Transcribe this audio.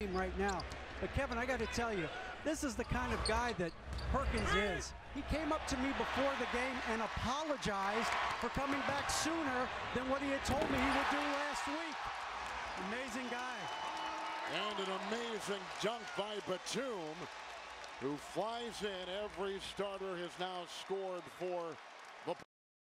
right now. But Kevin, I got to tell you, this is the kind of guy that Perkins is. He came up to me before the game and apologized for coming back sooner than what he had told me he would do last week. Amazing guy. And an amazing dunk by Batum, who flies in. Every starter has now scored for